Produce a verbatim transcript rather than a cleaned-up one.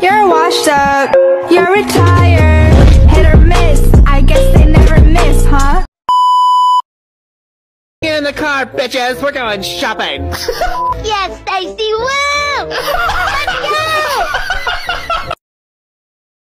You're washed up, you're retired. Hit or miss, I guess they never miss, huh? Get in the car, bitches, we're going shopping. Yes, Stacy,